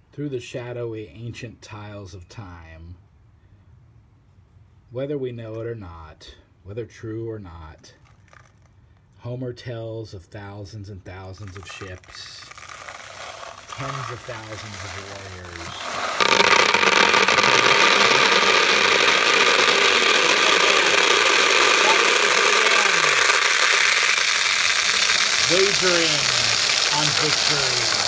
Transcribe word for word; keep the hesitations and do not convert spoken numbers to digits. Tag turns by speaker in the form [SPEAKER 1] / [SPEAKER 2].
[SPEAKER 1] through the shadowy ancient tiles of time. Whether we know it or not, whether true or not, Homer tells of thousands and thousands of ships, tens of thousands of warriors, wagering on victory.